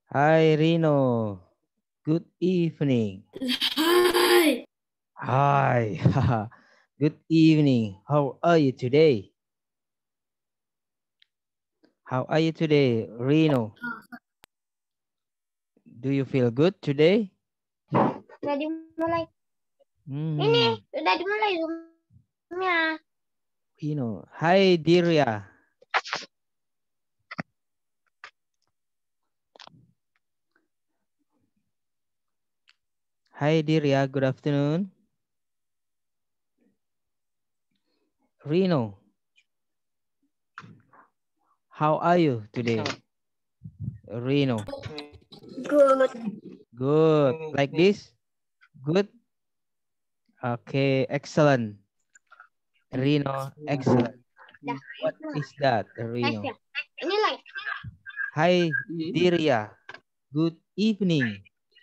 Hi, Rino. Good evening. Hi. Hi. Good evening. How are you today? How are you today, Rino? Do you feel good today? Udah dimulai. Ini Hmm. udah dimulai Zoom-nya. Rino. Hi, Diria. Hi, Diria. Good afternoon. Rino. How are you today, Rino? Good. Good. Like this? Good. Okay. Excellent. Rino. Excellent. Dah. What is that, Live Rino? ya. Ini live. Hi, Diria. Good evening.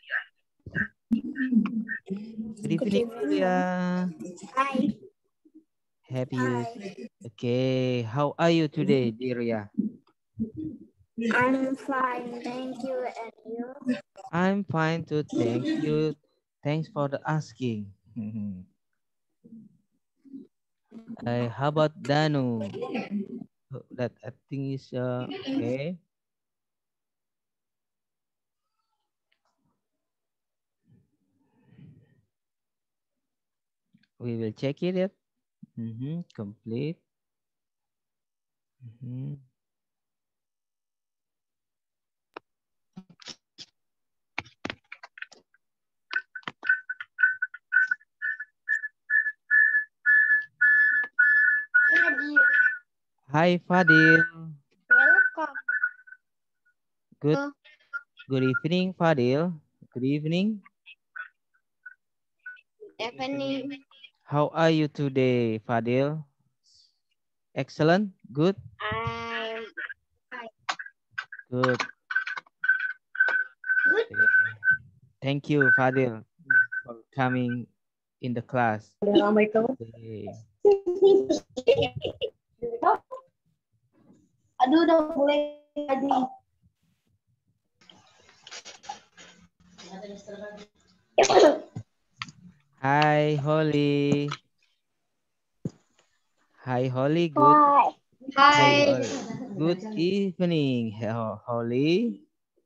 Good evening, Diria. Hi. Happy you. Hi. Okay. How are you today, Diria? I'm fine, thank you. And you? I'm fine too. Thank you. Thanks for the asking. How about Danu? That I think is okay. We will check it. Complete. Mhm. Hi, Fadil. Welcome. Good. Good evening, Fadil. Good evening. Evening. How are you today, Fadil? Excellent. Good. I'm fine. Good. Good. Okay. Thank you, Fadil, for coming in the class. Udah ramai kamu. Okay. Aduh, udah mulai tadi. Hi, Holly. Hi, Holly. Good. Hi. Hi, Hi. Holly. Good evening, Holly.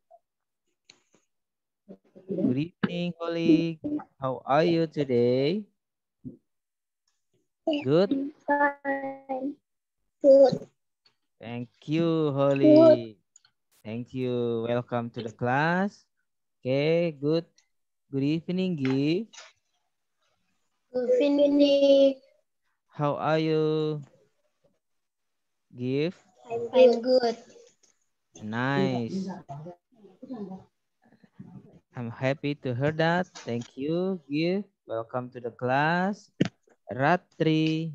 Good evening, Holly. How are you today? Good. Fine. Good. Thank you, Good. Holly. Thank you. Welcome to the class. Okay, good. Good evening, Give. Good evening. How are you, Give? I'm good. Nice. I'm happy to hear that. Thank you, Give. Welcome to the class. Ratri.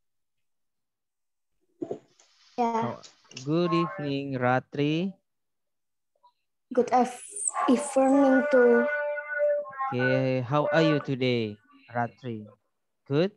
Yeah. How, good evening, Ratri. Good evening to. Okay, how are you today, Ratri? Good?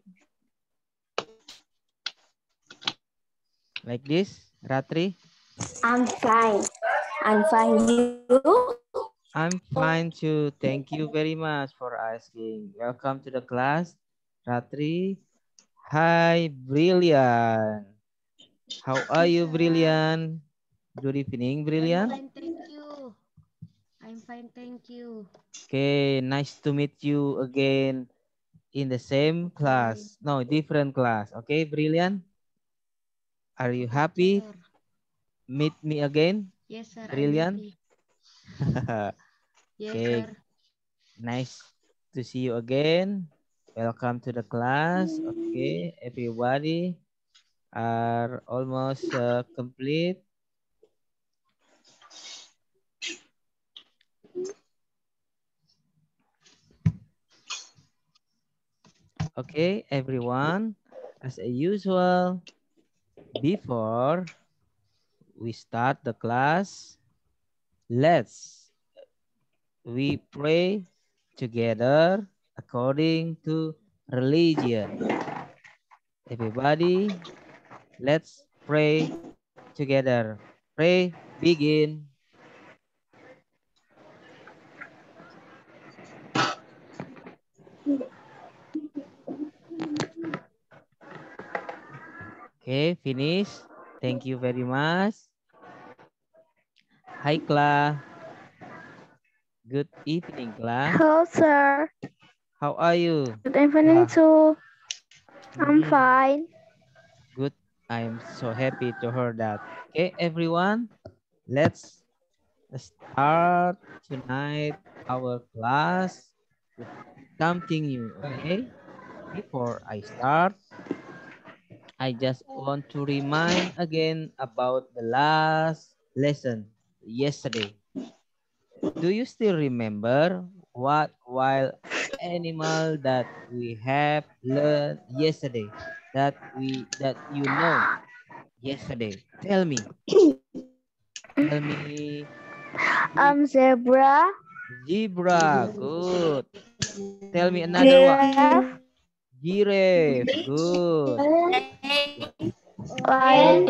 Like this, Ratri? I'm fine. I'm fine. You? I'm fine too. Thank you very much for asking. Welcome to the class, Ratri. Hi, Brilliant. How are you, Brilliant? Good evening, I'm Brilliant. fine, thank you. I'm fine, thank you. Okay, nice to meet you again in the same Okay. class. No, different class. Okay, Brilliant. Are you Okay, happy? sir. Meet me again, Yes, sir. I'm Brilliant. happy. Yes, Okay, sir. nice to see you again. Welcome to the class. Okay, everybody are almost complete. Okay, everyone, as usual, before we start the class, let's we pray together according to religion. Everybody, let's pray together. Pray, begin. Okay, finish. Thank you very much. Hi, Kla. Good evening, Kla. Hello, sir. How are you? Good evening, Kla? too. I'm Mhm. fine. Good. I'm so happy to hear that. Okay, everyone, let's start tonight our class with something new. Okay, before I start, I just want to remind again about the last lesson yesterday. Do you still remember what wild animal that we have learned yesterday? That you know yesterday. Tell me. Tell me. Zebra, Zebra. Good. Tell me another one. giraffe, Giraffe. Good. lion,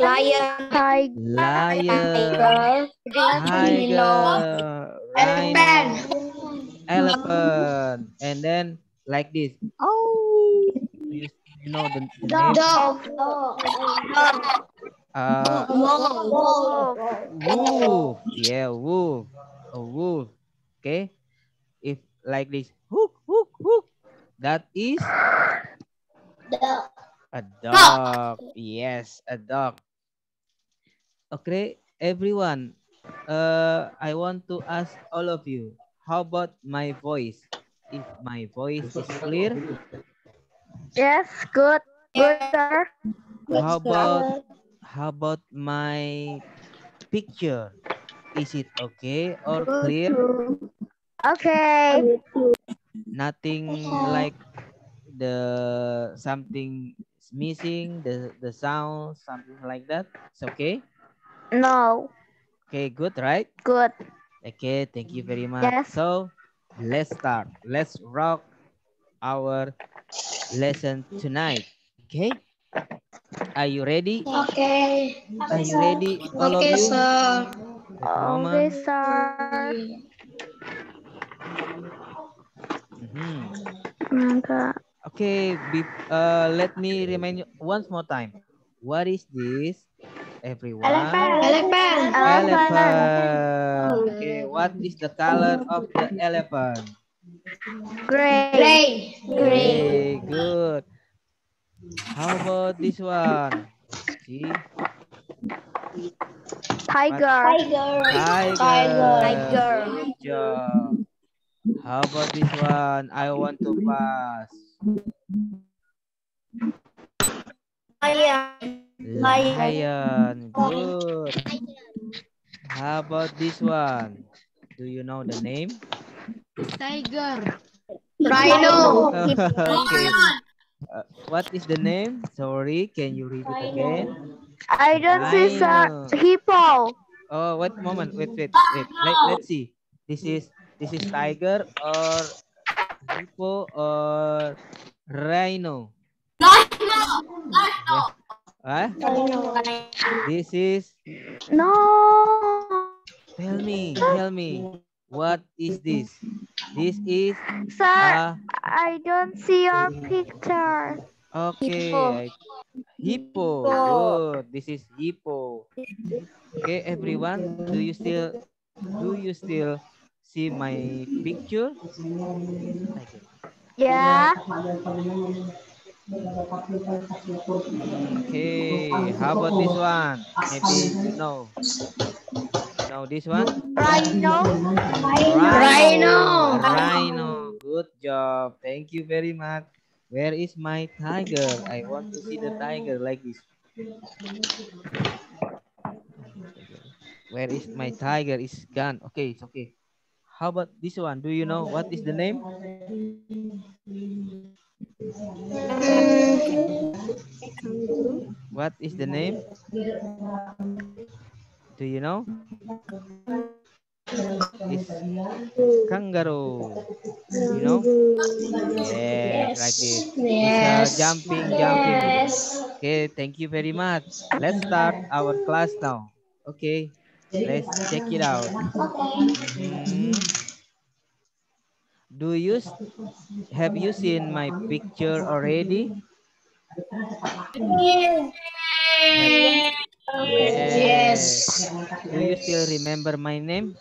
Lion. Tiger. Rhino. Elephant. And then like this. Oh. Do you know the name? Uh, wolf, wolf. Yeah, wolf. A wolf. Okay. If like this, hook, hook, hook. That is a dog. Yes, a dog. Okay, everyone. I want to ask all of you. How about my voice? If my voice is clear, yes, good, sir. how about my picture? Is it okay or clear? Okay. Nothing like the something is missing, the sound, something like that. It's okay. No, Okay, good, right? good. Okay, thank you very much. Yes. So let's start. Let's rock our lesson tonight. Okay, are you ready? Okay. Are you ready, all of Okay, you? sir. Wait a Okay, moment. sir. Mhm. Mangga. Okay, let me remind you once more time. What is this, everyone? Elephant. Elephant. Elephant. Okay, what is the color of the elephant? Gray. Gray. Gray. Good. How about this one? See? What? Tiger. Tiger. Tiger. Good job. How about this one? I want to pass. Lion. Good. How about this one? Do you know the name? Tiger. Rhino. Okay. What is the name? Sorry, can you repeat again? I don't see, sir. Rhino. Hippo. Oh, wait a moment. Wait. Let's see. This is tiger or hippo or rhino? Yeah. Huh? This is, No. tell me. What is this? This is Sir, a I don't see your picture. okay. Hippo. Good. This is hippo. Okay, everyone. Do you still see my picture? Tiger. Yeah. Okay. How about this one? Maybe you know. You know this one? Rhino. Rhino. Rhino. Rhino. Good job. Thank you very much. Where is my tiger? I want to see the tiger like this. Where is my tiger? It's gone. Okay, it's okay. How about this one? Do you know what is the name? What is the name? Do you know? It's kangaroo. You know? Yes, like this. It's jumping. Okay, thank you very much. Let's start our class now. Okay, let's check it out. Mhm. Have you seen my picture already? Yes. Do you still remember my name?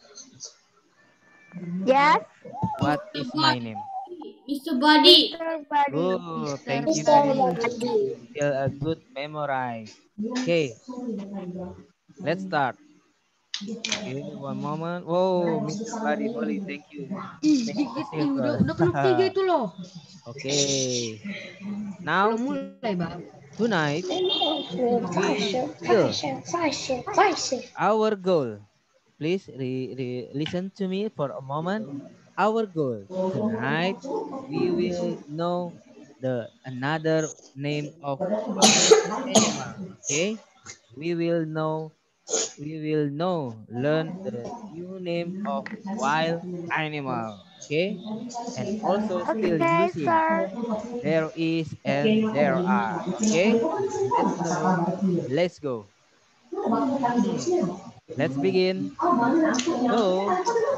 Yes, What is my name? Mr. Body. Mr. Buddy. Good. Mr. Thank you very Body. much. You still a good memorize. Okay, let's start. Okay, one moment. Whoa, Mr. Buddy Holly, thank you. Make a circle. Udah keluar 3 itu loh. Okay. Belum Now, mulai, Bang. tonight, we will our goal. Please listen to me for a moment. Our goal tonight, we will know the another name of wild animal. Okay, we will know learn the new name of wild animal. Okay, and also still Okay, using sir. there is and there are. Okay, let's know. Let's go. Hmm. Let's begin. So,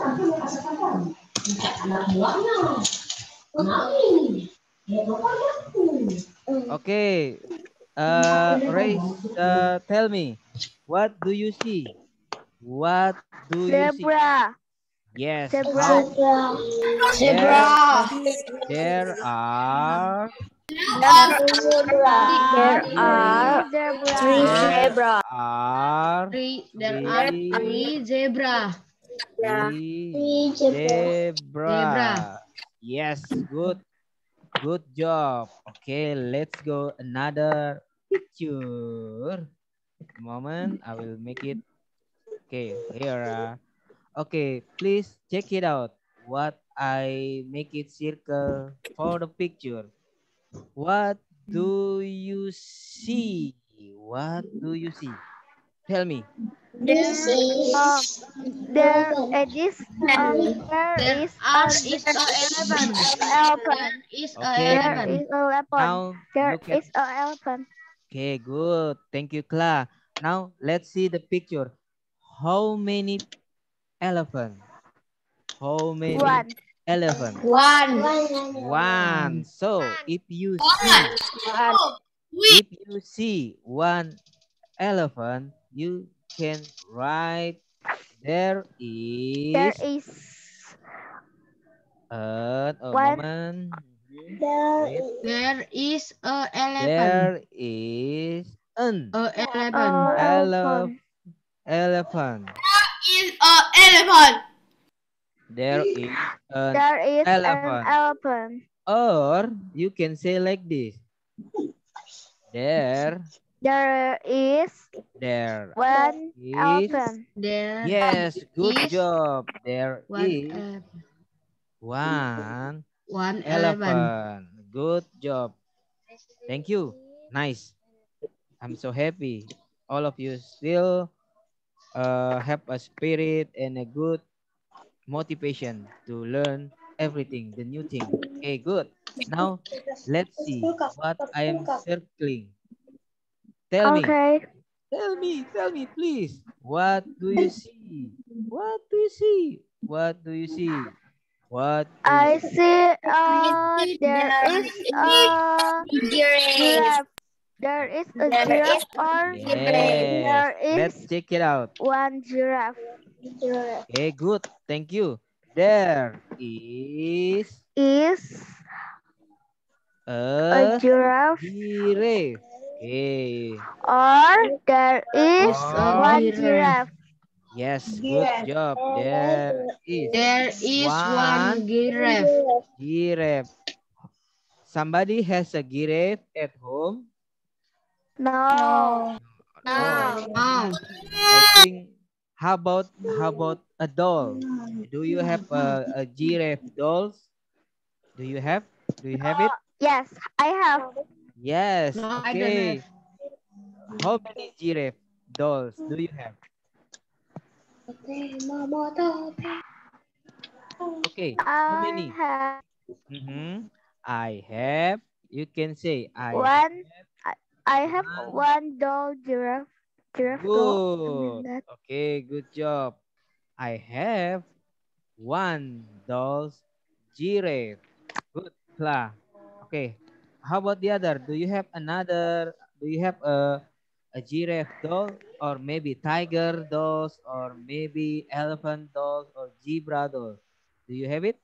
okay. Race. Tell me, what do you see? What do you see? Zebra. Yes. Zebra. How there Zebra. there are There are three there zebra. are There are three 3 zebra. Zebra. zebra. Yes, good job. Okay, let's go another picture. Moment, I will make it. Okay, here. Okay, please check it out. What I make it circle for the picture. What do you see? What do you see? Tell me. Um, there it is. There There is are a is a elephant. elephant. Is a Okay. There elephant. is a elephant. Now There look at. is a elephant. Okay, good. Thank you, Cla. Now let's see the picture. How many elephant? How many One. elephant? One. So One. if you see one elephant, you can write there There is is a one. moment. Wait. There is a elephant. There is an Elephant. Elephant. elephant. There is an There is an elephant. elephant. Or you can say like this. There There is one is. elephant. There Yes, good is job. There one is elephant. one One elephant. elephant. Good job. Thank you. Nice. I'm so happy. All of you still have a spirit and a good motivation to learn everything, the new thing. Okay, good. Now, let's see what I am circling. Tell me, Okay. tell me, please. What do you see? What do you see? What do you see? What do you I see? see there is a giraffe. There is a giraffe or Yes. there Let's is check it out. one giraffe. Okay, good. Thank you. There is Is a a giraffe giraffe. Okay. or there is Or one giraffe. yes, good job. There is There is one one giraffe. giraffe. Somebody has a giraffe at home? No. No. Oh, I think how about a doll? Do you have a giraffe dolls? Do you have? Do you have it? Yes, I have. Yes. no, I don't have. Okay. How many giraffe dolls do you have? Okay. How I many? have Mm-hmm. I have. You can say I have one. I have one. one doll giraffe. Giraffe doll. Something Good. like that. Okay. Good job. I have one doll's giraffe. Good. Lah. Okay. How about the other? Do you have another? Do you have a giraffe doll, or maybe tiger dolls, or maybe elephant dolls, or zebra dolls? Do you have it?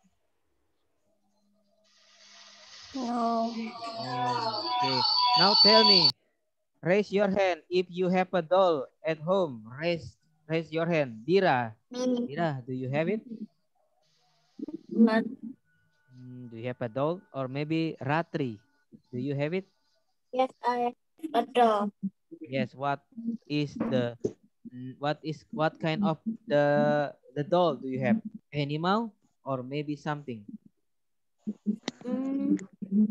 No. Okay. Now tell me, raise your hand if you have a doll at home. Raise your hand. Dira. Dira, do you have it? But Do you have a doll? Or maybe Ratri? Do you have it? yes, I have a dog. Yes. Is the what kind of the doll do you have? Animal or maybe something? Mm,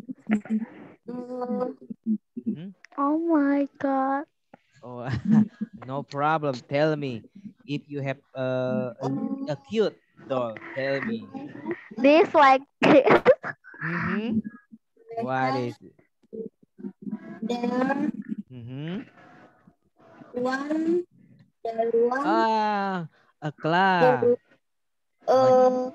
uh, Mhm. Oh my God. Oh, no problem. Tell me if you have a cute doll. Tell me. This like Mm-hmm. I What have is it? there Mm-hmm. one, there one, Ah, a there, claw. Like, uh,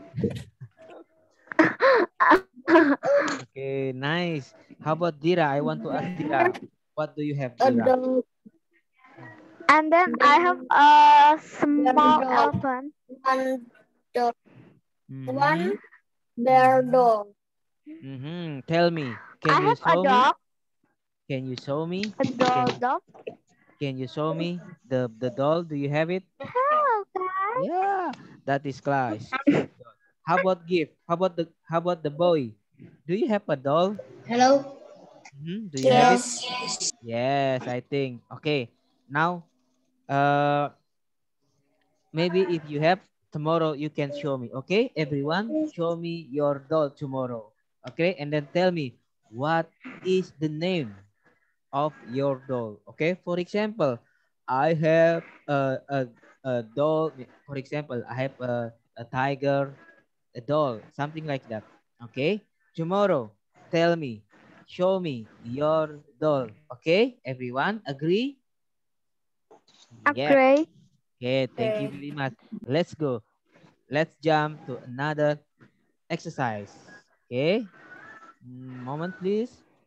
okay, nice. How about Dira? I want to ask Dira. What do you have, a Dira? dog, and then I have there, a there small dog, elephant. one dog, Mm-hmm. one bear dog. Mm-hmm. Tell me, I can you have a show me? dog, Can you show me? a doll Can dog. can you show me the doll? Do you have it? Hello guys. Yeah, that is class. Cute doll. How about gift? How about the boy? Do you have a doll? Hello? Do you have it? Yes. Yes, I think. Okay. Now, uh, maybe if you have tomorrow, you can show me. Okay, everyone, show me your doll tomorrow. Okay, and then tell me what is the name of your doll. Okay, for example, I have a doll. For example, I have a tiger, a doll, something like that. Okay, tomorrow, tell me, show me your doll. Okay, everyone, agree? Yeah. Okay. Okay, thank you Okay. very much. Let's go. Let's jump to another exercise. Okay, moment please.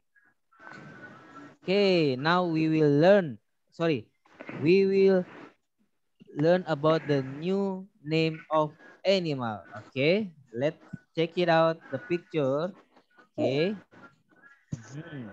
Okay, now we will learn. Sorry, we will learn about the new name of animal. Okay, let's check it out. The picture. Okay. Mhm.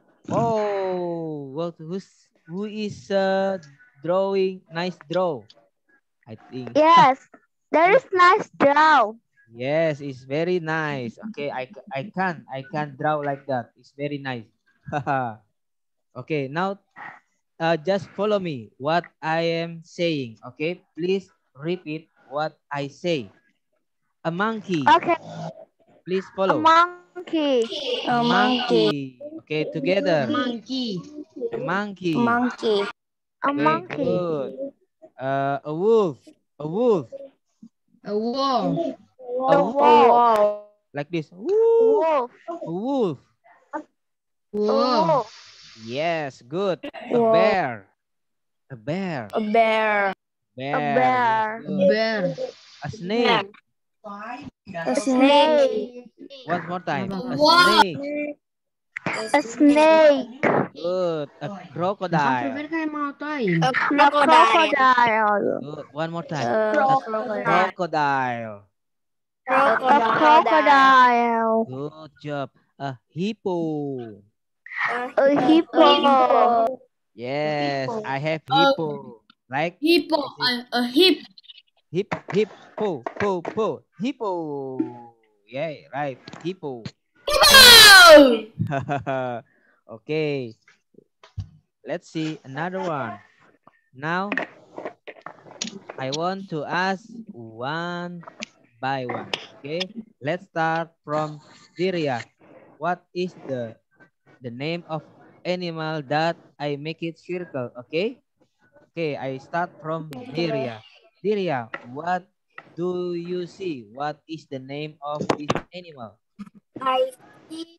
Who is drawing? Nice draw. I think. Yes. There is nice draw. Yes, it's very nice. Okay, I can draw like that. It's very nice. Okay, now just follow me what I am saying. Okay, please repeat what I say. A monkey. Okay. Please A follow. monkey. A A monkey. monkey. Okay, together. Monkey. A monkey. Monkey. A Okay, monkey. good. A wolf. A wolf. A wolf. A A wolf. A wolf. wall. Like this. A Woo. wolf. A wolf. A Wolf. wolf. Yes, good. A Wall. bear. A bear. A bear. A Bear. Yes, bear. good. Bear. A snake. A A snake. snake. One more time. Apa? A What? snake. A snake. Good. A Maka Silver crocodile. kayak mau tahu. A A crocodile. crocodile. Good. One more time. A Crocodile. crocodile. A Crocodile. crocodile. Good job. A hippo. A hippo. Hippo. Yes, I have A hippo. Like hippo. I say A hip. po. Hippo. Yeah, right. Hippo. Oh! Okay. Let's see another one. Now I want to ask one by one. Okay. Let's start from Diria. What is the name of animal that I make it circle? Okay. Okay, I start from Diria. Diria, what do you see? What is the name of this animal? I see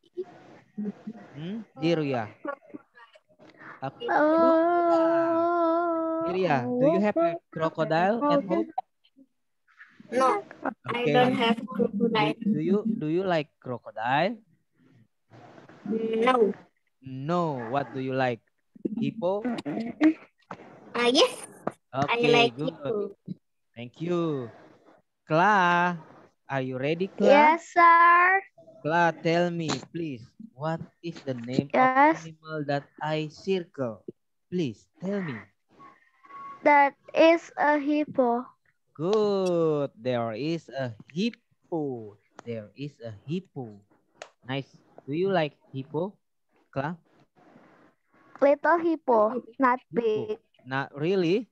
Diria, a crocodile. Diria, do you have a crocodile at home? no. I don't Okay. have crocodile. Do you like crocodile? No. No. What do you like? Hippo? Yes, I Okay, like good. hippo. Thank you. Kla, are you ready, Kla? Yes, sir. Kla, tell me, please, what is the name of Yes, animal that I circle? Please, tell me. that is a hippo. Good. There is a hippo. There is a hippo. Nice. Do you like hippo, Kla? Little hippo, not Hippo. big. Not really.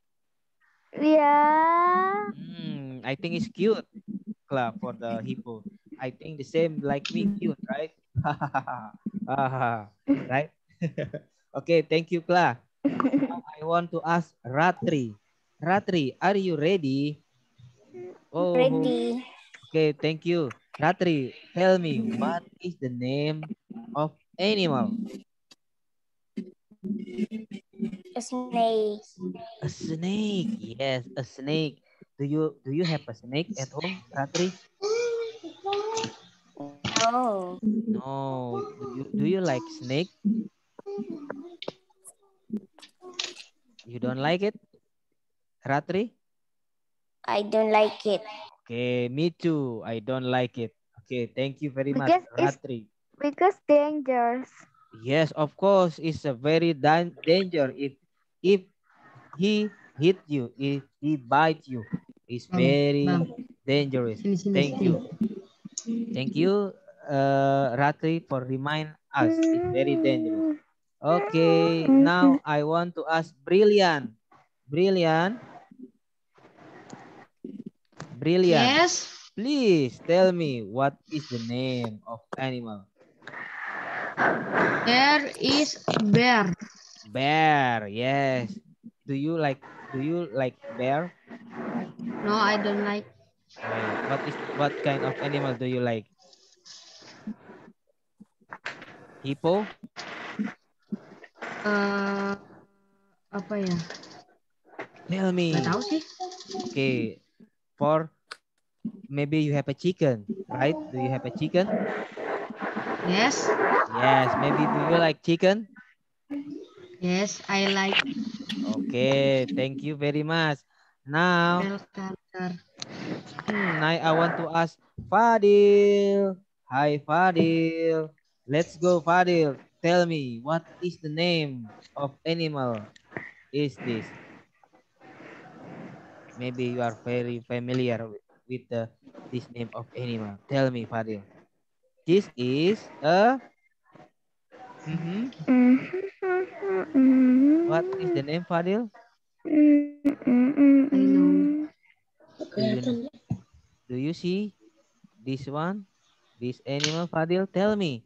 Yeah. I think it's cute, Kla, for the hippo. I think the same like me, cute, right? Right? Okay, thank you, Kla. Now I want to ask Ratri. Ratri, are you ready? Oh, Ready. okay, thank you. Ratri, tell me, what is the name of animal? A snake. A snake. Yes, a snake. Do you have a snake at home, Ratri? No, No. Do you like snake? You don't like it, Ratri? I don't like it. Okay, me too. I don't like it. Okay, thank you very much, Because it's Ratri. dangerous. Yes, of course, it's a very danger if he hit you, if he bite you. It's Bang, very bang. dangerous. Sini, sini, Thank sini. you. Thank you, Ratri, for remind us. It's very dangerous. Okay, now I want to ask Brilliant. Brilliant, Brilliant. Yes. Please tell me what is the name of animal? There is bear. Bear. Yes. Do you like bear? No, I don't like. What kind of animal do you like? Hippo? eh Apa ya? Tell Nggak me. tahu sih. Okay. For maybe you have a chicken, right? Do you have a chicken? Yes. Yes. Maybe do you like chicken? Yes, I like Okay. Thank you very much. Now, bell cutter. now I want to ask Fadil. Hi, Fadil. Let's go, Fadil. Tell me, what is the name of animal is this? Maybe you are very familiar with this name of animal. Tell me, Fadil. This is a. What is the name, Fadil? I know. Do you do you see this one? This animal, Fadil? Tell me.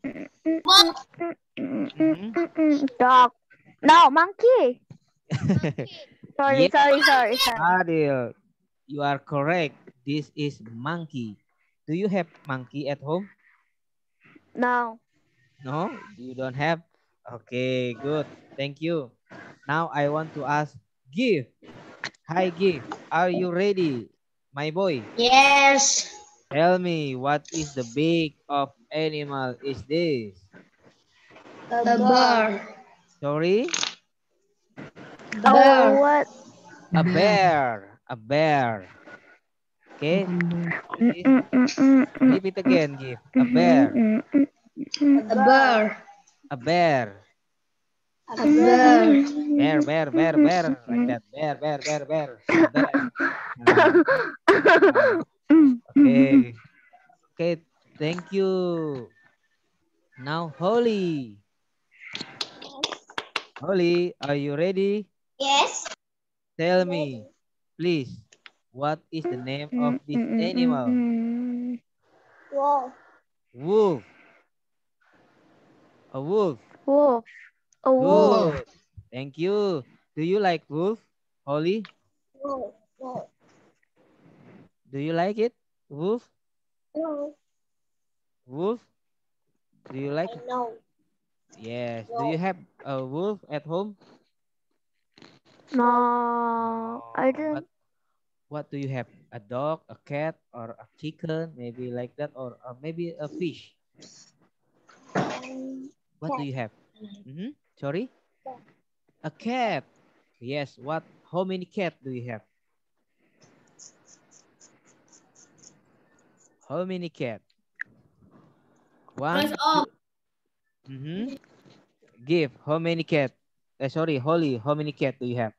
Mhm. Dog. No, monkey. Sorry, Yes, sorry, sorry, sorry. Fadil. You are correct. This is monkey. Do you have monkey at home? No. No, you don't have. Okay, good. Thank you. Now I want to ask Give. Hi, Give. Are you ready, my boy? Yes. Tell me, what is the big of animal is this? A bird. Sorry? Oh, Bird. what? A Bear. bear. A bear. Okay. Bukan bear. Please repeat again, Give. A bear. A bird. A bear. A bird. Bear, bear, bear, bear. Like that. Bear, bear, bear, bear. A bear. Ah, ah. Okay. Okay. Thank you. Now, Holly. Holly, are you ready? Yes. Tell me, please, what is the name of this animal? Wow. Wolf. A wolf. Wolf. A wolf. Good. Thank you. Do you like wolf, Holly? No. No. Do you like it? Wolf? No. Wolf? Do you like I it? know. Yes. Do you No. have a wolf at home? No, I Oh, don't. what do you have? A dog, a cat, or a chicken? Maybe like that, or maybe a fish. What do Cat. you have? Sorry? A cat. Yes. How many cats do you have? How many cats? One. Mm-hmm. Give. How many cats? Sorry, Holly. How many cats do you have?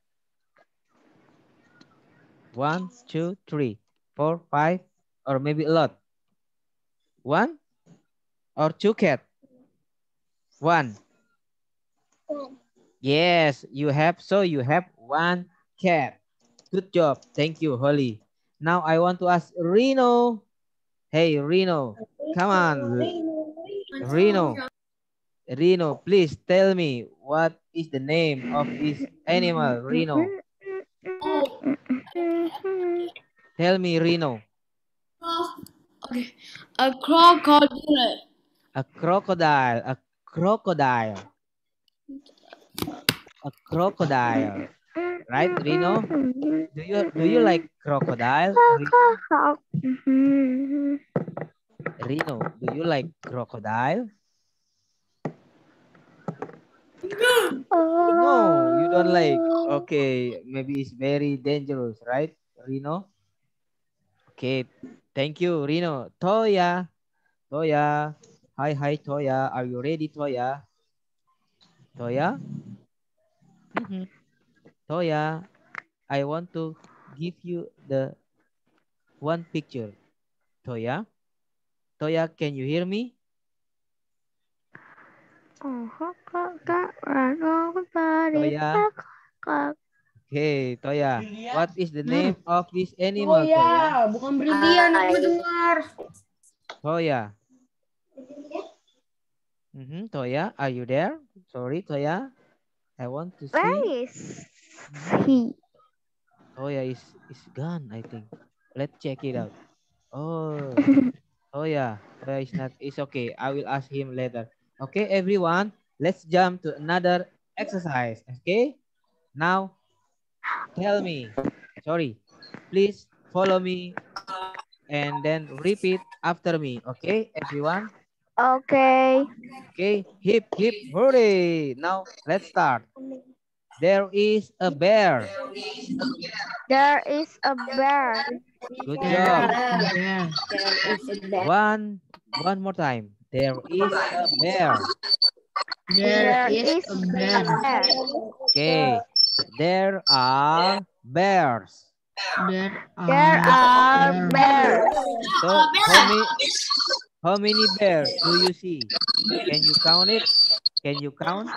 1, 2, 3, 4, 5, or maybe a lot. 1 or 2 cats? 1. One. Yes, you have. So you have 1 cat. Good job. Thank you, Holly. Now I want to ask Reno. Hey, Reno. Come on, Reno. Reno, please tell me what is the name of this animal, Reno. Tell me, Reno. Okay. A crocodile. A crocodile. A crocodile. A crocodile. Right, Reno? Do you like crocodile? Reno, do you like crocodile? No, you don't like. Okay, maybe it's very dangerous, right, Reno? Okay, thank you, Reno. Toya, Toya. Hi, Toya. Are you ready, Toya? Toya? Toya, I want to give you the one picture. Toya? Toya, can you hear me? Toya? Okay, Toya. What is the name of this animal, Toya? Bukan brilian, aku dengar. Toya. Toya, are you there? Sorry, Toya. I want to see. Where is he? Toya is gone, I think. Let's check it out. Oh, Toya. Toya is not. It's okay. I will ask him later. Okay, everyone. Let's jump to another exercise. Okay. Now, tell me. Sorry. Please follow me and then repeat after me. Okay, everyone. Okay. Okay. Hip, hip, hooray. Now, let's start. There is a bear. There is a bear. Good job. One more time. There is a bear. There is a bear. Okay. There are bears. There are bears. So how many bears do you see? Can you count it? Can you count?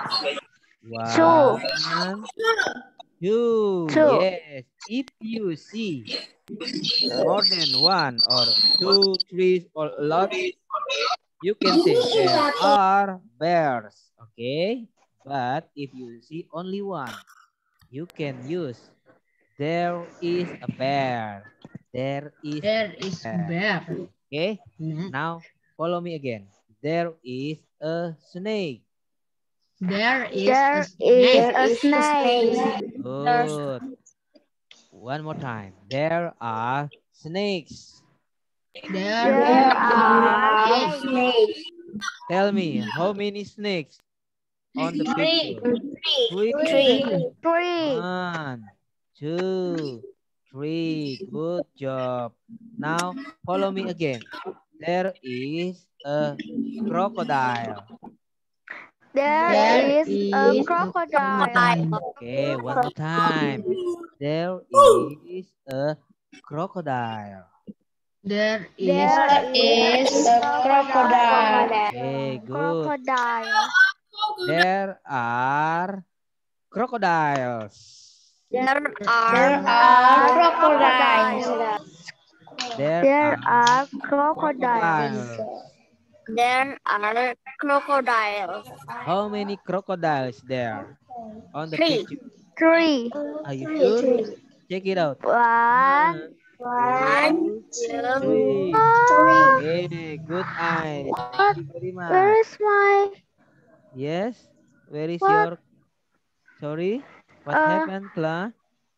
1, 2. Yes. If you see more than 1 or 2, 3, or a lot, you can say there are bears. Okay. But if you see only 1, you can use there is a bear. There is a bear. Okay. Now follow me again. There is a snake. There is a snake. Good. One more time. There are snakes. There are snakes. Tell me, how many snakes on the picture? 3. 3. 1, 2, 3. Good job. Now, follow me again. There is a crocodile. There is a crocodile. Okay, one more time. There is a crocodile. There is a crocodile. Okay, good. Crocodile. There are crocodiles. There are crocodiles. There are crocodiles. There are crocodiles. How many crocodiles there on the 3. picture? 3. Are you sure? Check it out. 1, 2, 3. 3. Okay, good eyes. Thank you very Where much. is my? Yes, where is What? your? Sorry, what happened, Cla?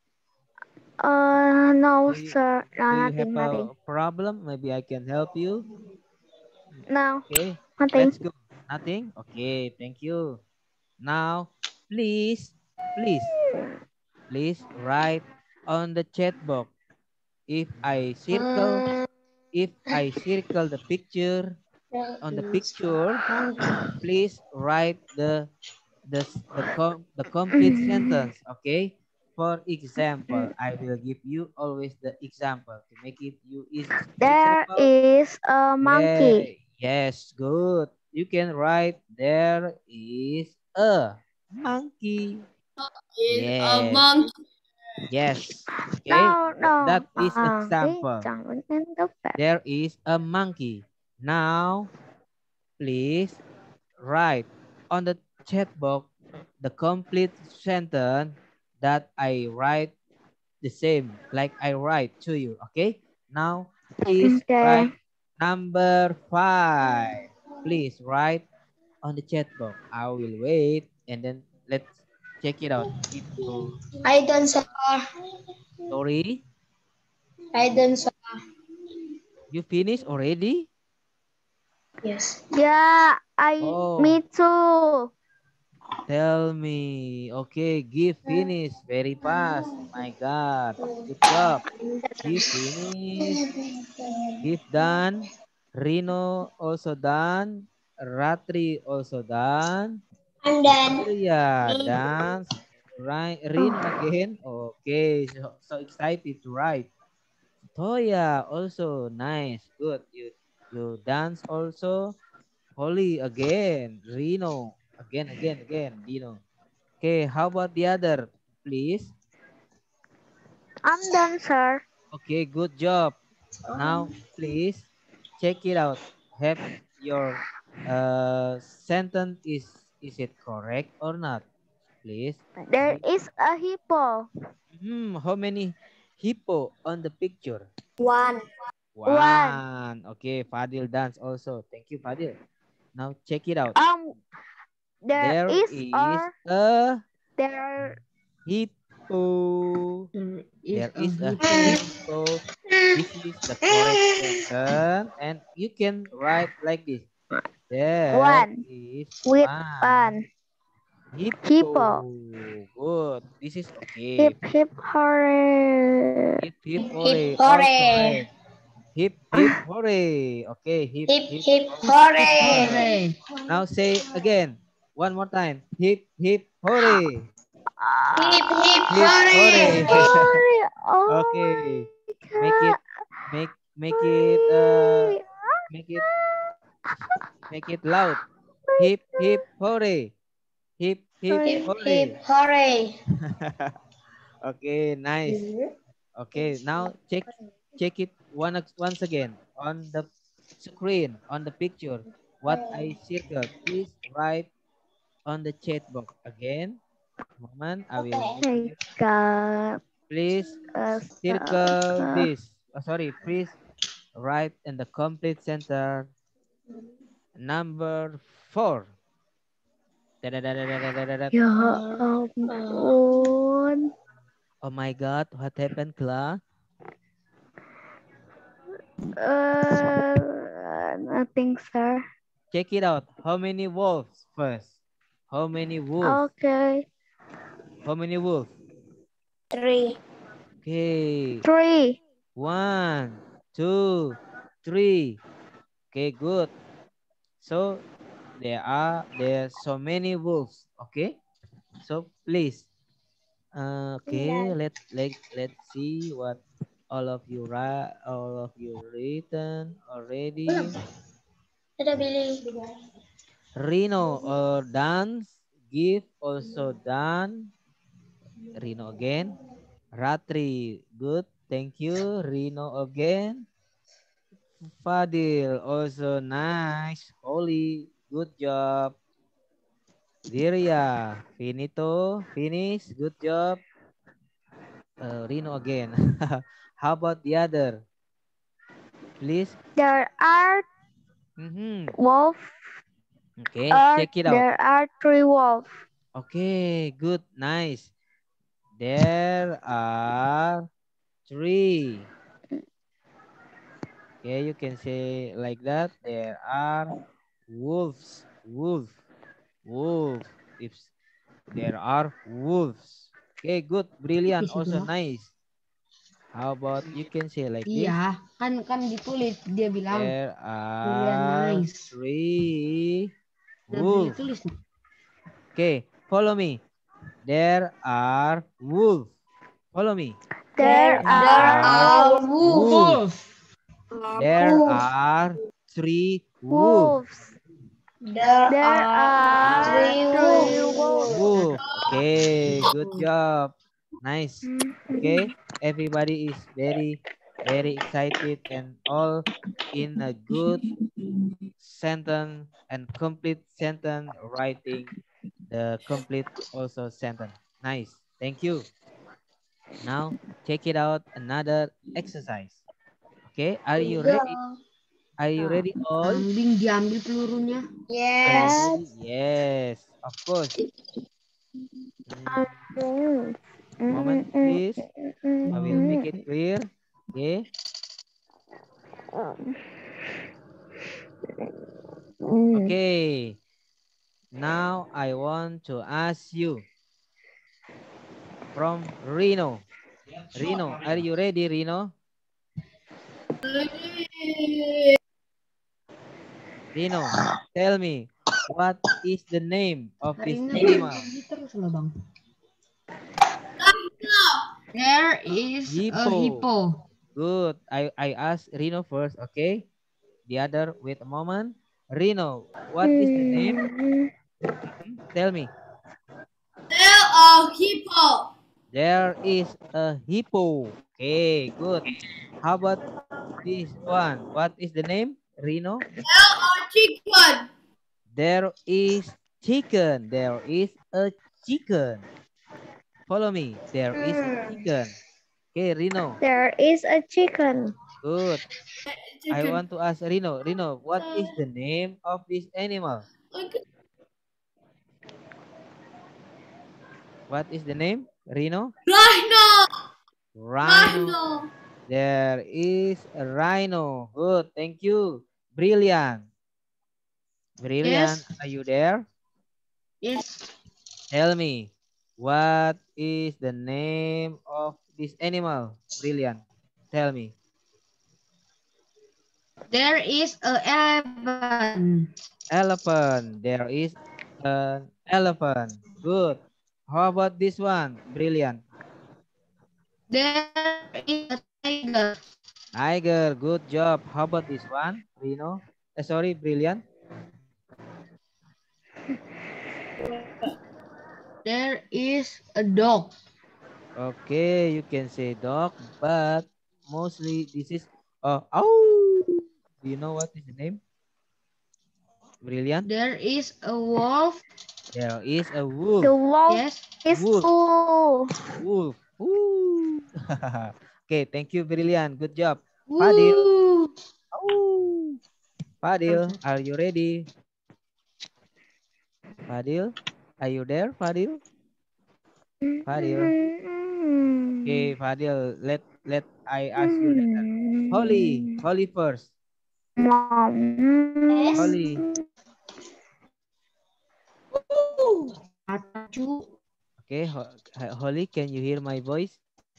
No, Do you, sir. No, do you nothing, have nothing. a problem? Maybe I can help you. No, Okay, nothing. let's go. Nothing? Okay, thank you. Now, please please write on the chat box. If I circle the picture on the picture, please write the complete sentence. Okay. For example, I will give you always the example to make it you easy. For There example, is a yeah, monkey. yes, good. You can write there is a monkey. Is a Yes, monkey. yes. Okay, No, no, that is monkey example. jumping in the bed. There is a monkey. Now, please write on the chat box the complete sentence that I write the same like I write to you. Okay. Now, please Okay. write number 5. Please write on the chat box. I will wait and then let's check it out. If you I don't saw. sorry, I don't saw. you finish already? Yes. Yeah, Oh, me too. tell me. Okay, give finish very fast. My God, good job. Give finish. Give done. Rino also done. Ratri also done. I'm done. Ilya dance. Right, Rino Oh, again. Okay, so excited to write. Toya also nice. Good. You dance also. Holly again. Rino again. Dino. Okay, how about the other, please? I'm done, sir. Okay, good job. Now, please check it out. Have your sentence is it correct or not? Please. There is a hippo. How many hippo on the picture? One. One. One. Okay, Fadil dance also. Thank you, Fadil. Now check it out. Um, there There is is a a there. hippo. Is There a is a hippo. hippo. This is the correct sentence, and you can write like this. There One is with one one hippo. hippo. Good. This is okay. Hip hip hooray! Hip hip Hip hooray. All hooray. correct. Hip hip hooray. Okay. Hip Hip hip hip Hip hip hooray. hooray. hooray. Now say again. One more time. Hip hip hooray. Hip hip Hip hooray. hooray. Hooray! Oh Okay. my Make it god! make it Hooray! make it make it loud. Hip hip hooray. Hip hip Hooray! Hip hip hooray. hooray. Okay, nice. Okay, now check it once again on the screen on the picture. What I circled. Please write on the chat box again. Moment, I will wait My here. god! Please Uh, circle this. Oh, sorry, please write in the complete center number 4. Da-da-da-da-da-da-da-da. Ya ampun. Oh my God, what happened, Kla? Nothing, sir. Check it out. How many wolves first? How many wolves? Okay. How many wolves? 3. Okay. 3. 1, 2, 3. Okay, good. So there's so many wolves. Okay. So please. Okay. Let's see what all of you written already. Ada Billy. Rino or dance. Give also done. Rino again. Ratri, good. Thank you. Rino again. Fadil, also nice. Holy, good job. Virya, finito, finish, good job. Rino again. How about the other? Please. There are wolves. Okay, check it out. There are 3 wolves. Okay, good, nice. There are 3. Okay, you can say like that. There are wolves. Wolf. Wolf. If There are wolves. Okay, good, brilliant, also nice. How about you can say like this? Iya, kan ditulis dia bilang. There are nice. 3 wolves. Okay, follow me. There are wolves. Follow me. There are wolves. There are 3 wolves. There are 3 wolves. Wolf. Okay, good job. Nice. Okay, everybody is very excited and all in a good sentence and complete sentence writing the complete also sentence. Nice. Thank you. Now check it out another exercise. Okay, are you ready? Are you ready all? Kambing diambil pelurunya. Yes. Yes, of course. Moment please. I will make it clear. Okay. Okay. Now I want to ask you from Rino. Rino, are you ready, Rino? Rino, tell me, what is the name of this animal? There is a hippo. Good. I asked Rino first, okay? The other, wait a moment. Rino, what is the name? Tell me. There are hippo. There is a hippo. Okay, good. How about this one? What is the name, Rino? There are chicken. There is chicken. There is a chicken. Follow me. There is a chicken. Okay, Rino. There is a chicken. Good. I want to ask Rino. Rino, what is the name of this animal? What is the name, Rino? Rhino. Rhino. There is a rhino. Good. Thank you. Brilliant. Brilliant. Yes. Are you there? Yes. Tell me, what is the name of this animal? Brilliant. Tell me. There is an elephant. Elephant. There is an elephant. Good. How about this one? Brilliant. There is a tiger. Tiger. Good job. How about this one? Rino? Sorry, Brilliant. There is a dog. Okay, you can say dog, but mostly this is oh. Do you know what is the name? Brilliant. There is a wolf. There is a wolf. The wolf Yes. is Wolf. Wolf. Okay, thank you, Brilliant. Good job. Fadil. Fadil, are you ready? Fadil, are you there, Fadil? Fadil. Okay, Fadil, let I ask you later. Holly first. Yes. Holly. Okay, Holly, can you hear my voice?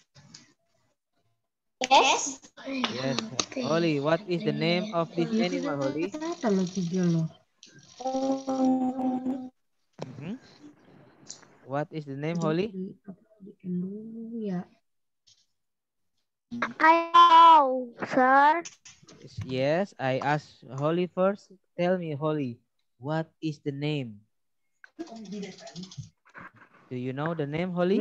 Yes. Yes. Holly, what is the name of this animal, Holly? What is the name, Holly? I know, sir. Yes, I asked Holly first. Tell me, Holly, what is the name? Do you know the name, Holly?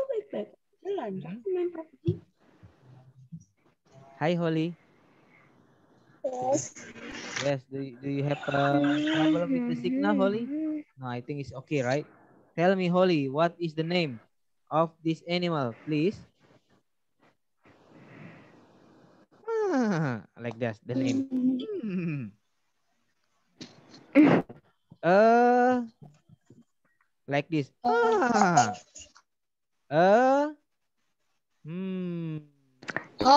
Hi, Holly. Yes. Yes. Do you have a problem with the signal, Holly? No, I think it's okay, right? Tell me, Holly, what is the name of this animal, please? Like that's the name. Like this.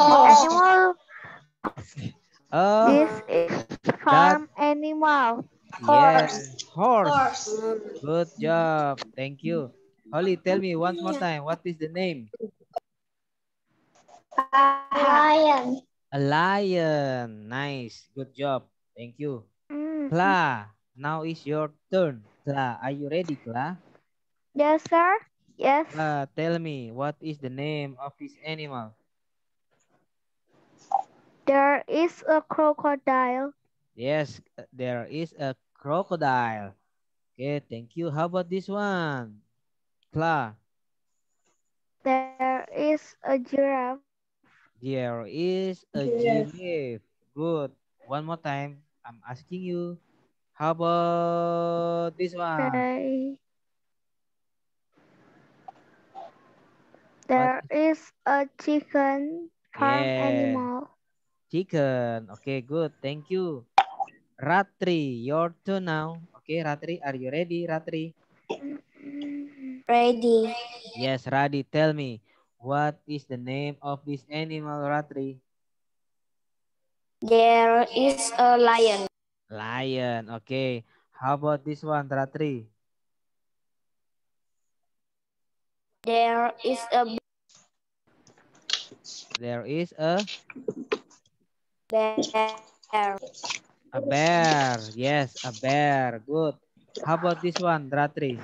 Animal. This is farm animal. Yes, horse. Horse. Good job. Thank you. Holly, tell me once more time. What is the name? Lion. A lion. Nice. Good job. Thank you. Mm. Kla, now is your turn. Kla, are you ready, Kla? Yes, sir. Yes. Kla, tell me what is the name of this animal? There is a crocodile. Yes, there is a crocodile. Okay, thank you. How about this one? Kla, There is a giraffe. there is a giraffe. Good. One more time. I'm asking you. How about this one? Okay. What? There is a chicken farm Yeah, animal. chicken. Okay, good. Thank you. Ratri, your turn now. Okay, Ratri, are you ready, Ratri? Ready. Yes, Radi, tell me, what is the name of this animal, Ratri? There is a lion. Lion. Okay. How about this one, Ratri? There is a There is bear. a bear. Yes, a bear. Good. How about this one, Ratri?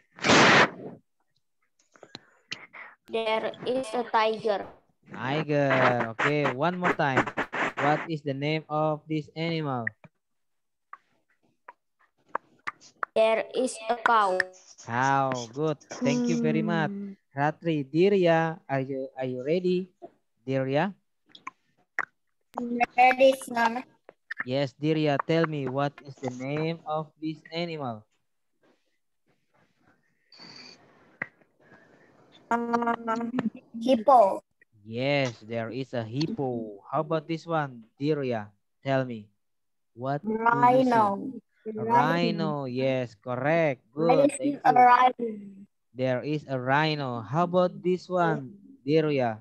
There is a tiger. Tiger. Okay, one more time. What is the name of this animal? There is a cow. Cow. Good. Thank you very much. Ratri, Dirya, are you ready? Dirya? Ready, sir. Yes, Dirya, tell me what is the name of this animal? Hippo. Yes, there is a hippo. How about this one, Dirya? Tell me, what do you see? Rhino. A rhino. Yes, correct. I Good. see Thank a you. rhino. There is a rhino. How about this one, Dirya?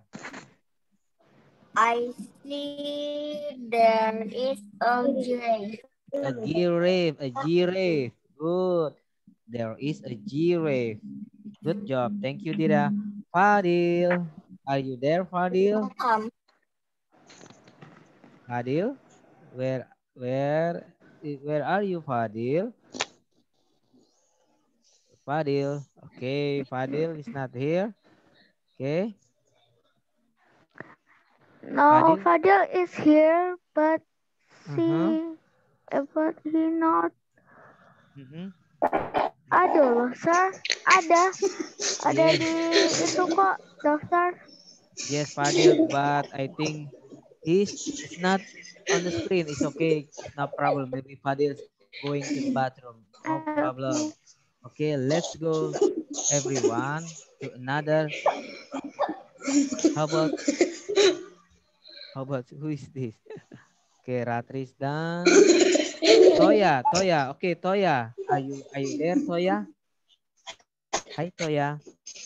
I see there is a giraffe. A giraffe. A giraffe. Good. There is a giraffe. Good job. Thank you, Dira. Fadil. Are you there, Fadil? Welcome. Fadil? Where are you, Fadil? Fadil. Okay, Fadil is not here. Okay, No, Fadil. Fadil is here, but Uh-huh. she, but he not. Mm-hmm. Ada loh, sir. Ada. Ada Yes, di itu kok daftar. yes, Fadil, but I think it's not on the screen. It's okay. It's no problem. Maybe Fadil's going to the bathroom. No problem. Okay. Okay, let's go everyone to another. How about who is this? Okay, Ratris done. Toya, Toya. Okay, Toya. Are you there, Toya? Hi, Toya.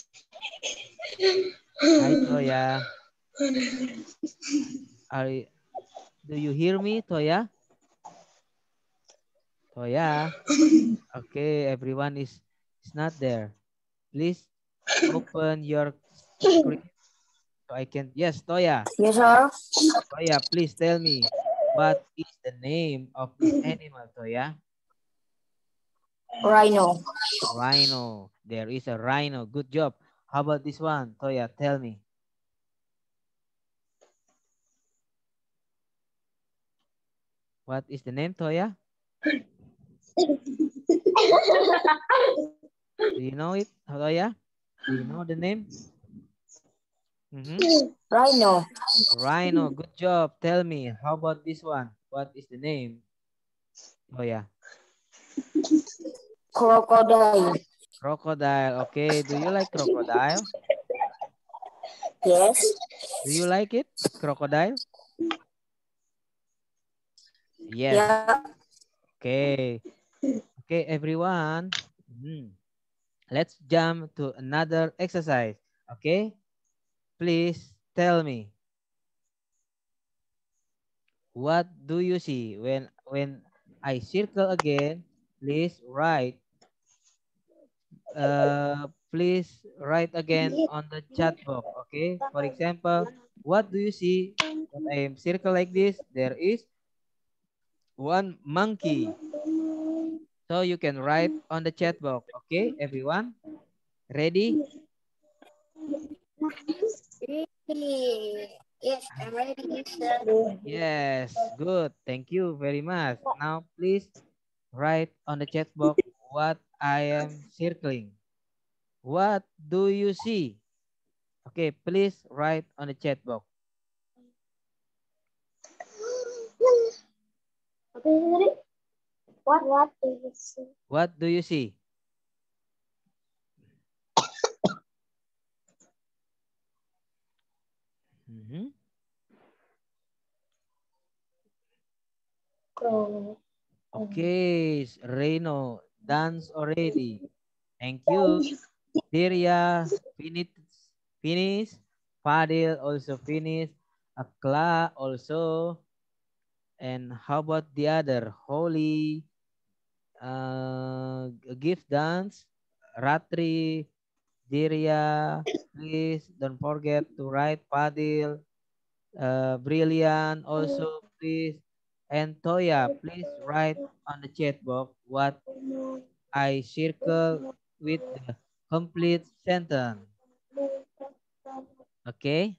Hi, Toya. Are do you hear me, Toya? Toya. Okay, everyone is not there. Please open your screen so I can. Yes, Toya. Yes, sir. Toya, please tell me what is the name of this animal, Toya? Rhino. Rhino. There is a rhino. Good job. How about this one, Toya? Tell me. What is the name, Toya? Do you know it, Toya? Do you know the name? Mm-hmm. Rhino. Rhino. Good job. Tell me. How about this one? What is the name, Toya? Crocodile. Crocodile. Okay. Do you like crocodile? Yes. Do you like it? Crocodile? Yes. Yeah. Okay. Okay, everyone. Let's jump to another exercise. Okay. Please tell me, what do you see when I circle again? please write. Please write again on the chat box. Okay. For example, what do you see? When I am circle like this, there is one monkey. So you can write on the chat box. Okay, everyone? Ready? Yes, I'm ready, sir. Yes, good. Thank you very much. Now, please write on the chat box what I am circling. What do you see? Okay, please write on the chat box. What do you see? What do you see? Mhm. Crow. Okay, Reno, dance already. Thank you. Diria, finish. Fadil also finish. Akla also. And how about the other? Holy, gift dance, Ratri, Diria, please don't forget to write Fadil, Brilliant also please, and Toya, please write on the chat box what I circle with the complete sentence. Okay,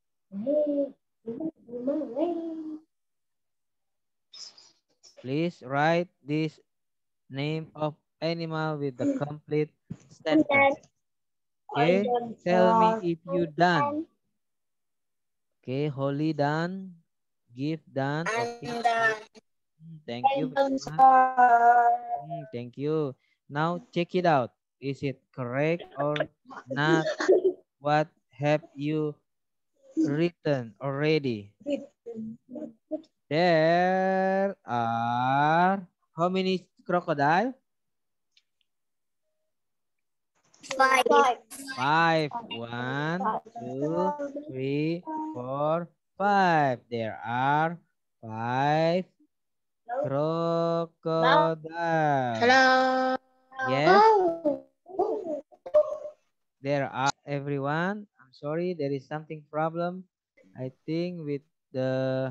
please write this name of animal with the complete sentence. Okay, tell me if you done. Okay, Holy done, gift done. Okay, And thank you very much. Thank you. Now check it out. Is it correct or not? What have you written already? There are how many crocodile? five. Five. One, two, three, four, five. There are five crocodile. Hello. Yes, there are everyone. I'm sorry, there is something problem. I think with the.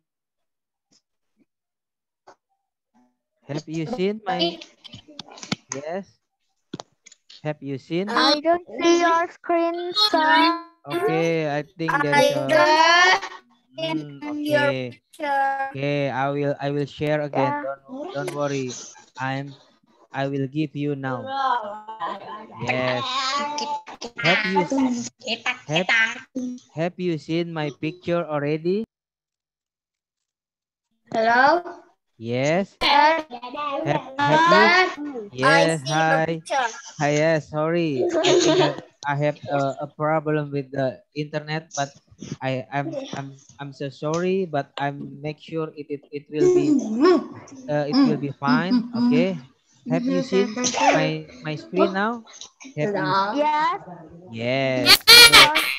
Have you seen my? Yes. Have you seen? I don't see your screen, sir. Okay, I think there is I a. don't your Okay. picture. Okay, I will share again. Yeah. Don't worry. I will give you now. Yes. Have you have have you seen my picture already? Hello. Yes. Sir. Have you? I Yes. see the Hi. picture. Hi. Yes. Sorry. I think I have a problem with the internet, but I'm so sorry, but I'm make sure it will be fine. Okay. Have you seen my screen now? Have you? Yes, Yes. of Good. course.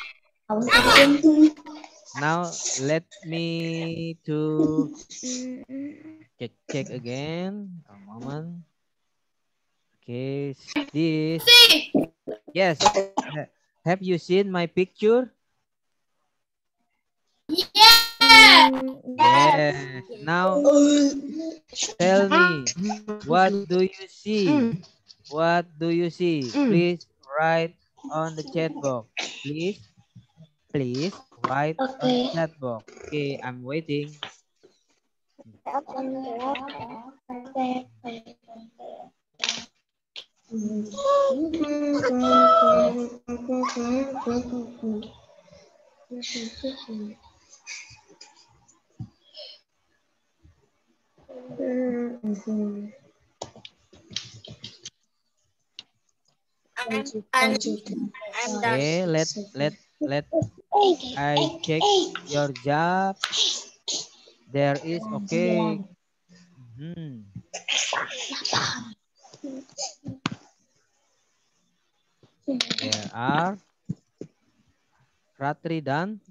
Now let me to Mm, check again. A moment. Okay. This. See. Yes. Have you seen my picture? Yeah. Yes. Now tell me, what do you see? What do you see? Please write on the chat box. Please write on the chat box. Okay, I'm waiting. I'm done. Okay, let I check your job. There is okay. Mhm. There are Ratri done.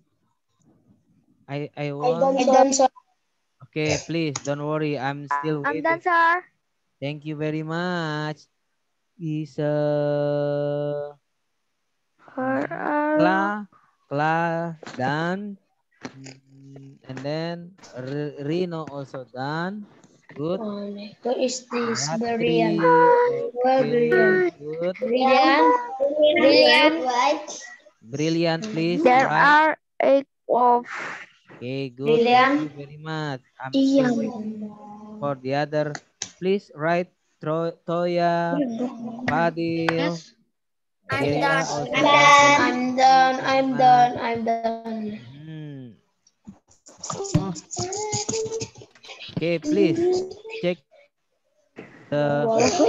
I want. Okay, please don't worry. I'm still I'm done, waiting. sir. Thank you very much. Isa. Kla done. And then Rino also done. Good. Who is this? Ratri. Okay, good. Brilliant. Brilliant, please. There Right. are 8 of. Okay, good. Thank you very much. I'm still waiting for the other. Please write Toya, Fadil, Yes. Delia also I'm done. done. Thank you very much. I'm done. Mhm. Okay, please check the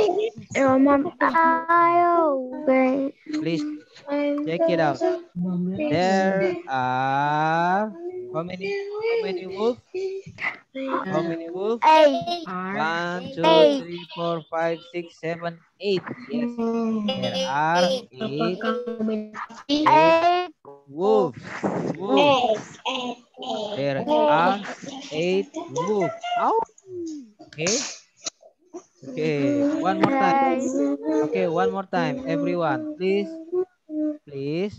Okay. please check it out. There are how many wolves? How many wolves? 8. 1, 2, 8. 3, 4, 5, 6, 7, 8. Yes, there are eight 8 wolves. Wolves. There are 8 wolves. Ow. Okay. Okay. One more time. Okay. Okay, one more time. Everyone, please,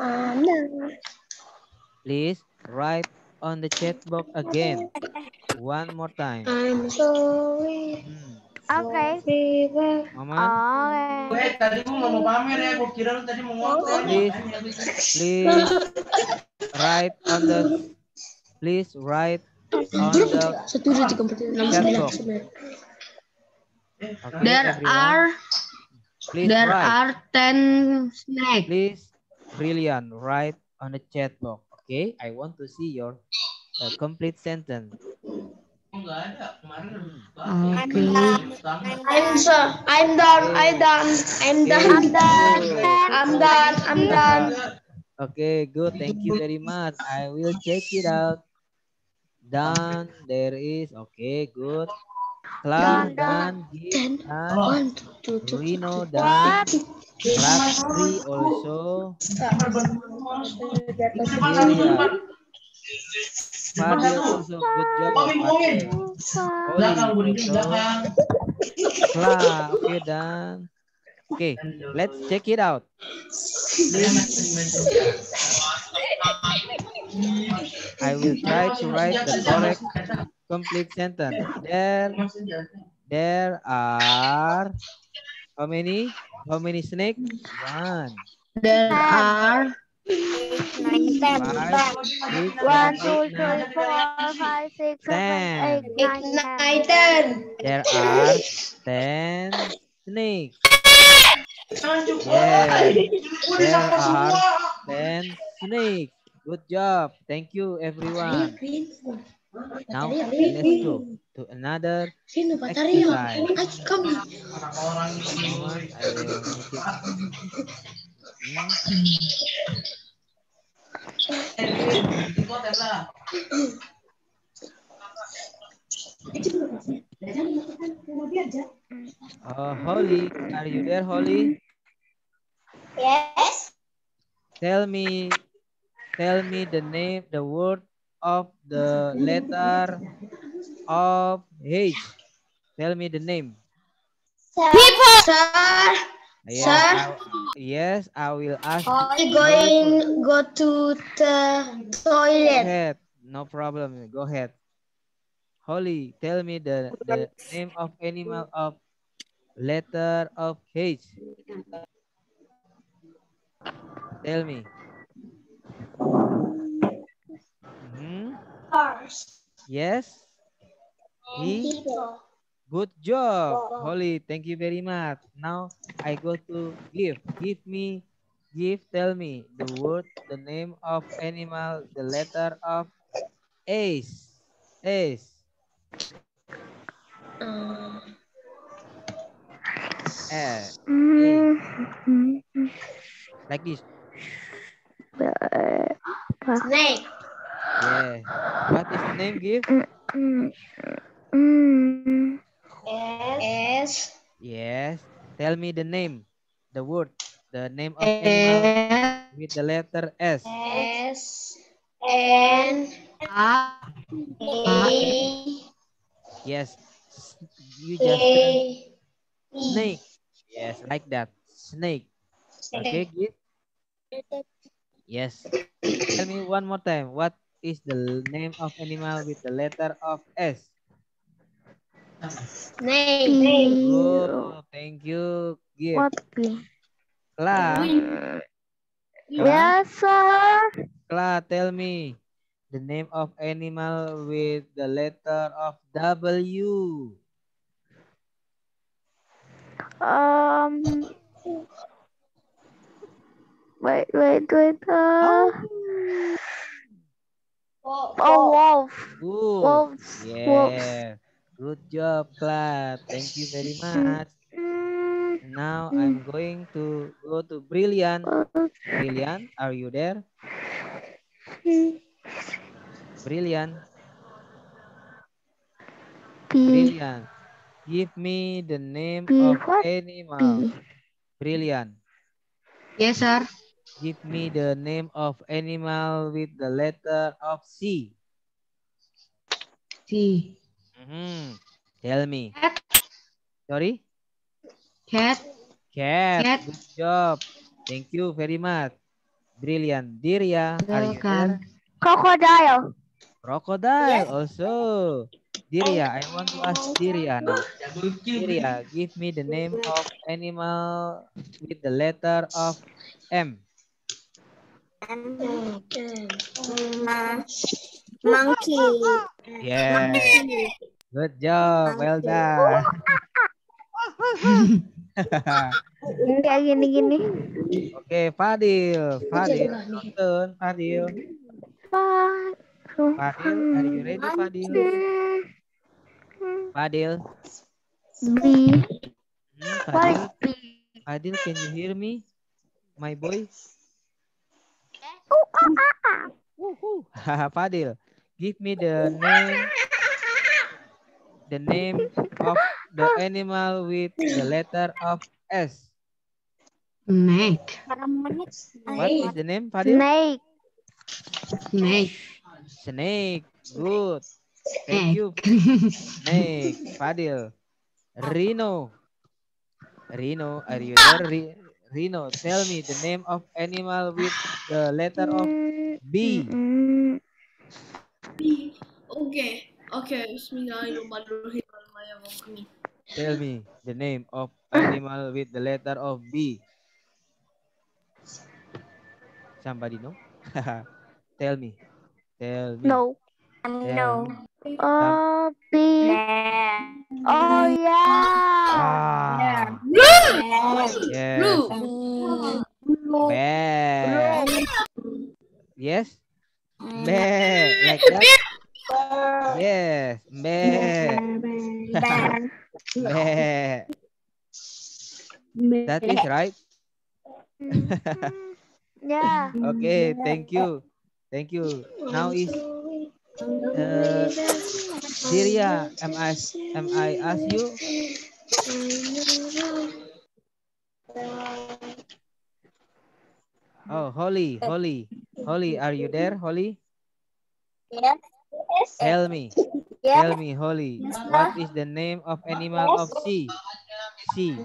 please write on the chat box again. One more time. I'm sorry. Okay. Maman, Okay. Tadi mau pamer ya, gue kira lu tadi mau ngobrol. please write on the please write on the chat box. Okay, There everyone. Please write. are 10 snakes. Please, Brilliant, write on the chat box. Okay, I want to see your complete sentence. Okay. I'm done. Okay. I'm Okay, done. good. I'm done. Okay, good. Thank you very much. I will check it out. Done. There is. Okay, good. Cla done. Give done. Rino done. What? Ratri also. Brilliant. Fadil also. Good job, Fadil. Holy also. Cla. Okay, done. Okay, let's check it out. Please. I will try to write the correct complete sentence. There are how many? How many snakes? 1, There 10. are 5, 6, 7, 1, 8, 2, 3, 9, 4, 5, 6, 7, 8, 10. 9, 10. There are 10 snakes. Yes, there are 10 snakes. Good job. Thank you, everyone. Now, let's go to another exercise. Moment, I will make it. Holly, are you there, Holly? Yes. Tell me the name, the word of the letter of H. Tell me the name. Sir. Yes, I will ask I'm Holly first. go to the Go toilet. ahead. No problem. Go ahead. Holly, tell me the name of animal of letter of H. Tell me. Yes. He. Good job, Holly. Thank you very much. Now I go to give. Tell me the word, the name of animal, the letter of ace. Ace. A. Like this. Snake. Yeah. What is the name, give? S. Yes. Tell me the name, the word, the name of animal with the letter S. S. N. A. Yes. You just say snake. Yes, like that. Snake. Okay, Git? Yes. Tell me one more time. What is the name of animal with the letter of S? P. Oh, thank you. Git. What P? Kla, Yes, sir. Kla, tell me the name of animal with the letter of W. Um. Wait. Oh, Wolf. wolf. Wolves. Yeah. Good job, Kla. Thank you very much. Now I'm going to go to Brilliant. Brilliant, are you there? Brilliant. P. Brilliant. Give me the name P. of What? animal. P. Brilliant. Yes, sir. Give me the name of animal with the letter of C. C. Tell me. Cat. Sorry? Cat. Cat. Cat. Good job. Thank you very much. Brilliant. Diria, are you there? Welcome. Crocodile. Crocodile also. Diria, I want to ask Diria now. Diria, give me the name of animal with the letter of M. Monkey. Yeah. Good job. Well done. Kayak gini. Oke, Fadil. Fadil, your turn. Fadil. Fadil, are you ready, Fadil? Fadil. B. Fadil. Fadil, can you hear me? My boy? Fadil, give me the name of the animal with the letter of S. Snake. What is the name, Fadil? Snake. Snake. Snake. Good. Thank you. Snake. Fadil. Rhino. Rhino, are you there? Rhino, tell me the name of animal with the letter of B. Okay. Bismillahirrahmanirrahim. Tell me the name of animal with the letter of B. Somebody know? Tell me. Tell me. No. Tell me. Oh, B. Oh, yeah. Yes. Bear. Yes. Bear. Like that. Yes. Bear. Bear. That is right. Yeah. Okay. Thank you. Thank you. Now is Diria. Am I ask you? Oh, Holly. Holly, are you there, Holly? Yes. Tell me. Tell me, Holly. What is the name of animal of C? C.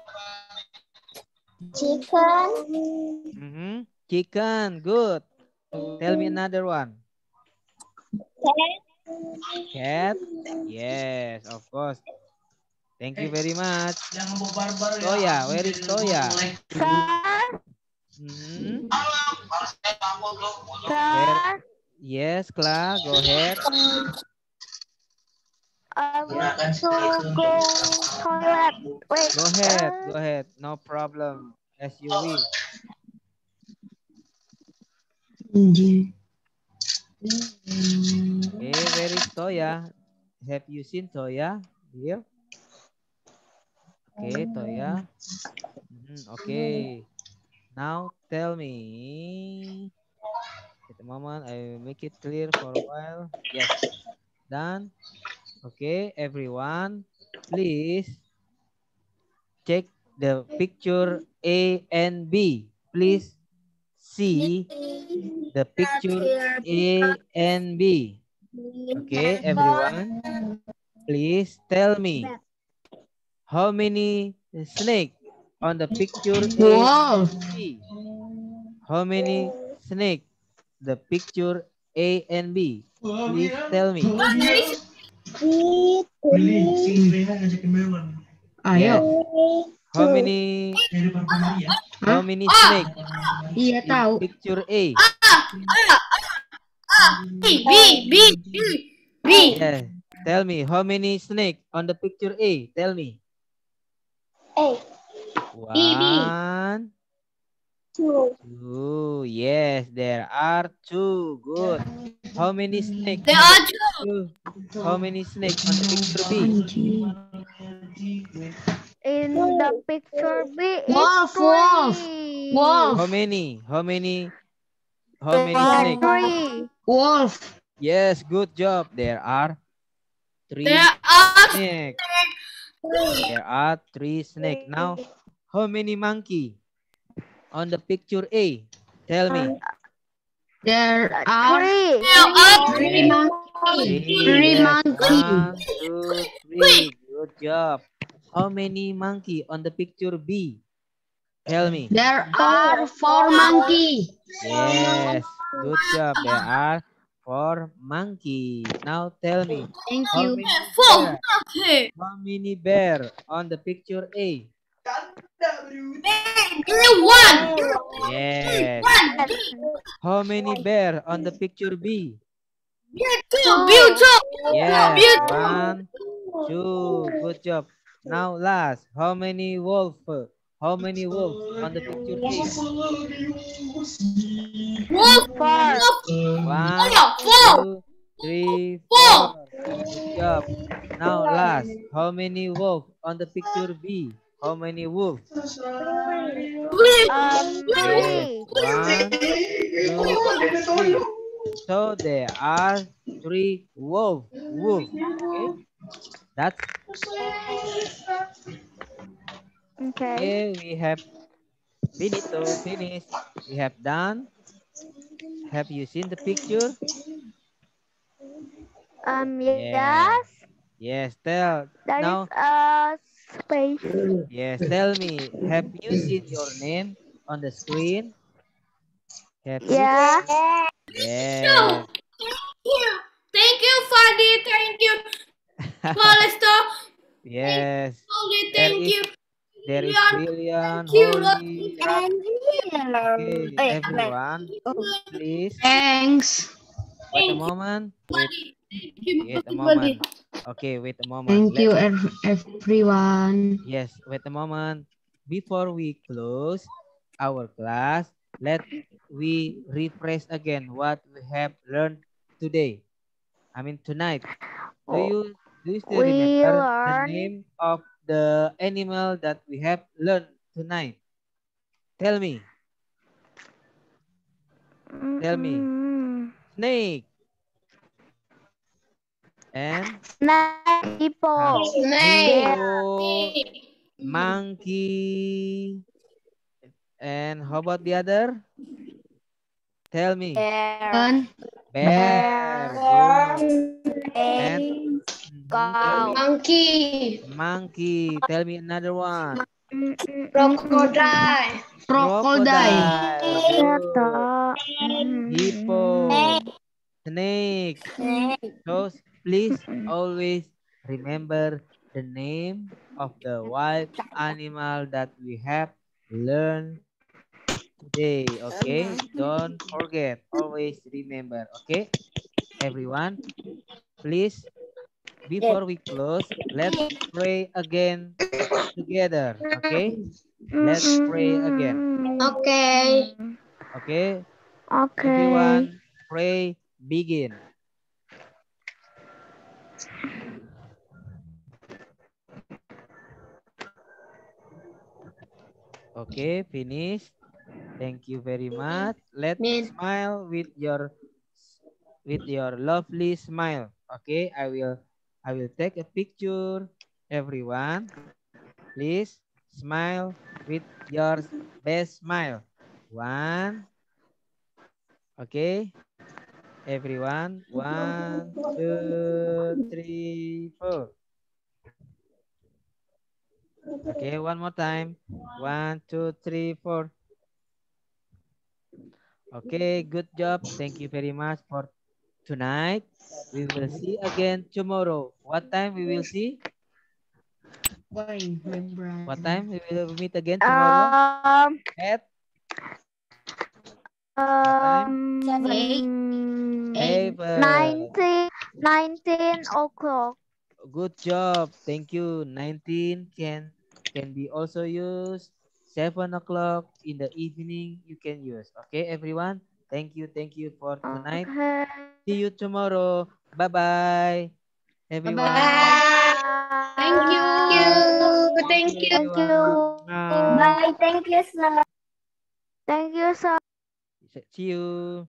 Chicken. Chicken. Good. Tell me another one. Cat. Yes, of course. Thank you very much. Toya, where is Toya? Where? Yes, Cla, go ahead. I want to go toilet. Wait. Go ahead. No problem. As you wish. Okay, where is Toya? Have you seen Toya here? Okay, Toya. Okay. Now tell me. At the moment, I will make it clear for a while. Yes. Done. Okay, everyone. Please check the picture A and B. Please see the picture A and B. Okay, everyone. please tell me how many snake on the picture A Wow. and B? How many snake the picture A and B? Please tell me. Willy, si Rena ngajakin melon. Yes. Ayo. How many Dari Parpa Maria. how many snake Iya in tahu. picture A? B, B, B, B, B. Yes. Tell me how many snake on the picture A? Tell me. A. One, Two. two. Yes, there are two. Good. How many snake There on the are two. picture? How many snake on the picture B? In the picture B is Wolf, wolf, 3. wolf. How many? How many? How many snake? 3. Wolf. Yes, good job. There are three There are snake. There are three snake. Now, how many monkey on the picture A? Tell me. There are 3. three Yes. monkey. Three, yes. monkey. 1, 2, 3. Good job. How many monkey on the picture B? Tell me. There are four monkey. Yes. Good job. There are 4 monkey. Now tell me. Thank How you. many four. bear? Okay. How many bear on the picture A? There one. Yes. How many bear on the picture B? Two. Beautiful. Yes. Beautiful. 1, 2. Good job. Now last. How many wolf? How many wolf on the picture A? Wolf. 4. 1, Four. 2, 3, 4. Four. Good job. Now last. How many wolf on the picture B? How many wolf? Three. Yes. 3. 1, 2, 3. So there are 3 wolf. Okay. That's Okay. okay. We have finished. We have done. Have you seen the picture? Yes. Yes. Tell There is now. a space. Yes. Tell me. Have you seen your name on the screen? Have you? Yeah. Yes. Thank you, Fadi. Thank you, Palester. Yes. Fadi. There Thank is you. there is Leon. Brilliant, Thank you, Holy. And Okay, everyone, please Thanks. wait a Thank you, moment. Wait, Fadi. Thank you, wait a Fadi. moment. Okay, wait a moment. Thank you everyone. Yes, wait a moment. Before we close our class, let we refresh again what we have learned today. I mean tonight. Do you still We remember the learn name of the animal that we have learned tonight? Tell me. Tell me. Snake and people. hippo, monkey, and how about the other? Tell me. Bear. Bear. Good. And tell me. Monkey. Monkey. Tell me another one. Crocodile. Crocodile. Crocodile. Good. Hippo. Snake. So please always remember the name of the wild animal that we have learned today. Okay, don't forget. Always remember. Okay, everyone. Please, before we close, let's pray again together. Okay, let's pray again. Okay. Okay, Okay. everyone, pray. Begin. Okay, finish. Thank you very much. Let's smile with your lovely smile. Okay, I will take a picture. Everyone, please smile with your best smile. One. Okay, everyone. 1, 2, 3, 4. Okay, one more time. 1, 2, 3, 4. Okay, good job. Thank you very much for tonight. We will see again tomorrow. What time we will see? Why, my What brother? time we will meet again tomorrow? At what time? 7. 19 o'clock. Good job. Thank you. 19 can be also used. 7 o'clock in the evening you can use. Okay, everyone. Thank you. Thank you for tonight. Okay. See you tomorrow. Bye-bye, everyone. Bye. Thank you. Thank Thank you, you. Thank you. everyone. Bye. Bye. Thank you, sir. Thank you, sir. See you.